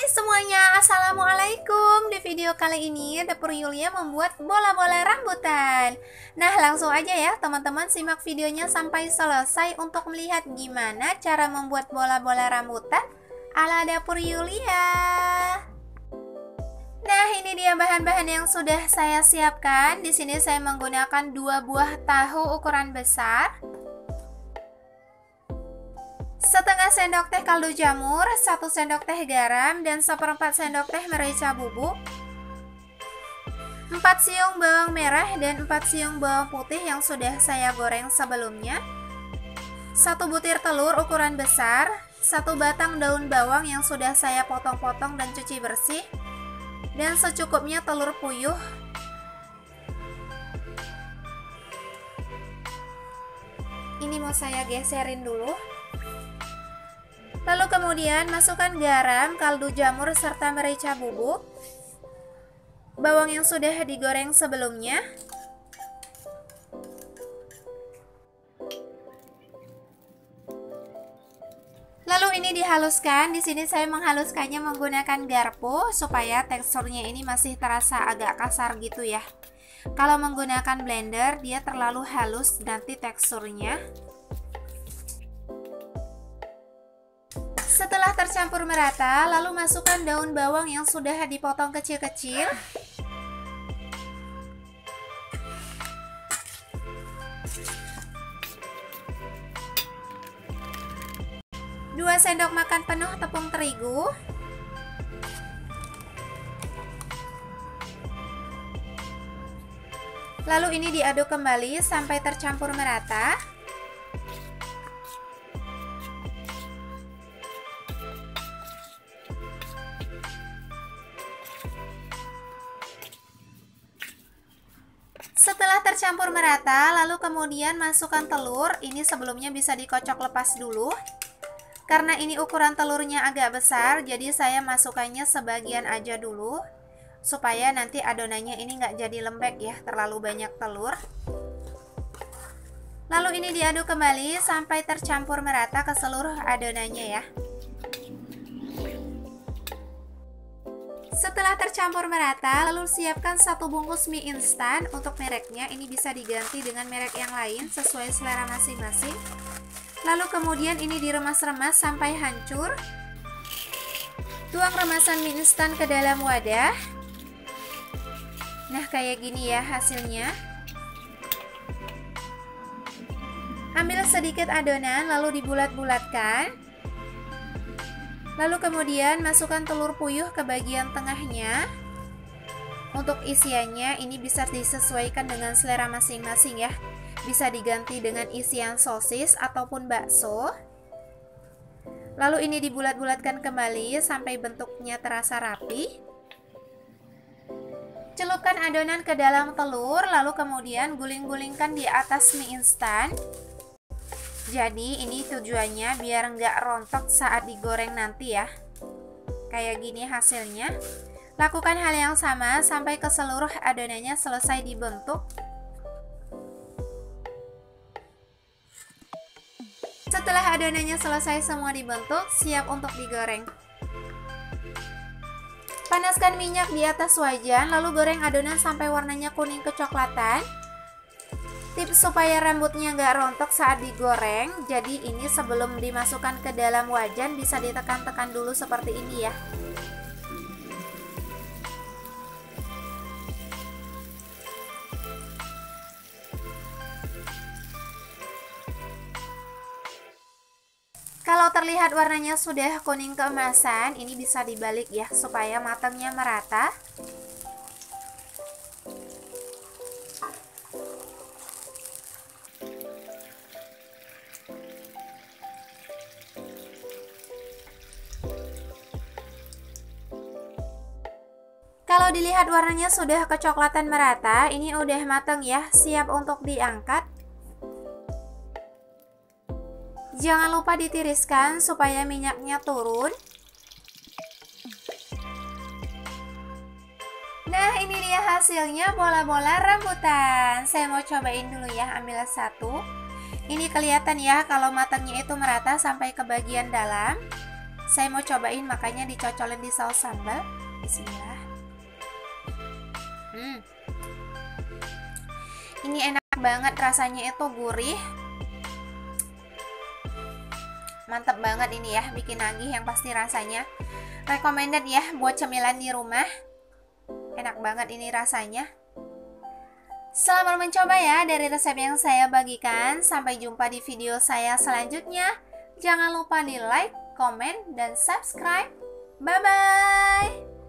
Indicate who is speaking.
Speaker 1: Semuanya, assalamualaikum. Di video kali ini Dapur Yulia membuat bola-bola rambutan. Nah, langsung aja ya teman-teman, simak videonya sampai selesai untuk melihat gimana cara membuat bola-bola rambutan ala Dapur Yulia. Nah, ini dia bahan-bahan yang sudah saya siapkan. Di sini saya menggunakan 2 buah tahu ukuran besar, setengah sendok teh kaldu jamur, 1 sendok teh garam, dan 1/4 sendok teh merica bubuk, 4 siung bawang merah dan 4 siung bawang putih yang sudah saya goreng sebelumnya, 1 butir telur ukuran besar, 1 batang daun bawang yang sudah saya potong-potong dan cuci bersih, dan secukupnya telur puyuh. Ini mau saya geserin dulu. Lalu kemudian masukkan garam, kaldu jamur, serta merica bubuk, bawang yang sudah digoreng sebelumnya, lalu ini dihaluskan. Di sini saya menghaluskannya menggunakan garpu supaya teksturnya ini masih terasa agak kasar gitu ya. Kalau menggunakan blender dia terlalu halus nanti teksturnya. Setelah tercampur merata, lalu masukkan daun bawang yang sudah dipotong kecil-kecil, dua sendok makan penuh tepung terigu, lalu ini diaduk kembali sampai tercampur merata. Setelah tercampur merata, lalu kemudian masukkan telur. Ini sebelumnya bisa dikocok lepas dulu. Karena ini ukuran telurnya agak besar, jadi saya masukkannya sebagian aja dulu, supaya nanti adonannya ini nggak jadi lembek ya, terlalu banyak telur. Lalu ini diaduk kembali sampai tercampur merata ke seluruh adonannya ya. Setelah tercampur merata, lalu siapkan 1 bungkus mie instan. Untuk mereknya ini bisa diganti dengan merek yang lain sesuai selera masing-masing. Lalu kemudian ini diremas-remas sampai hancur. Tuang remasan mie instan ke dalam wadah. Nah, kayak gini ya hasilnya. Ambil sedikit adonan lalu dibulat-bulatkan. Lalu kemudian masukkan telur puyuh ke bagian tengahnya. Untuk isiannya ini bisa disesuaikan dengan selera masing-masing ya. Bisa diganti dengan isian sosis ataupun bakso. Lalu ini dibulat-bulatkan kembali sampai bentuknya terasa rapi. Celupkan adonan ke dalam telur, lalu kemudian guling-gulingkan di atas mie instan. Jadi ini tujuannya biar nggak rontok saat digoreng nanti ya. Kayak gini hasilnya. Lakukan hal yang sama sampai ke seluruh adonannya selesai dibentuk. Setelah adonannya selesai semua dibentuk, siap untuk digoreng. Panaskan minyak di atas wajan, lalu goreng adonan sampai warnanya kuning kecoklatan. Tips supaya rambutnya nggak rontok saat digoreng, jadi ini sebelum dimasukkan ke dalam wajan bisa ditekan-tekan dulu seperti ini ya. Kalau terlihat warnanya sudah kuning keemasan, ini bisa dibalik ya supaya matangnya merata. Kalau dilihat warnanya sudah kecoklatan merata, ini udah matang ya, siap untuk diangkat. Jangan lupa ditiriskan supaya minyaknya turun. Nah, ini dia hasilnya bola-bola rambutan. Saya mau cobain dulu ya, ambil 1. Ini kelihatan ya kalau matangnya itu merata sampai ke bagian dalam. Saya mau cobain, makanya dicocolin di saus sambal. Bismillah. Ini enak banget, rasanya itu gurih. Mantap banget ini ya, bikin nagih yang pasti rasanya. Recommended ya buat cemilan di rumah. Enak banget ini rasanya. Selamat mencoba ya dari resep yang saya bagikan. Sampai jumpa di video saya selanjutnya. Jangan lupa di like, komen, dan subscribe. Bye-bye.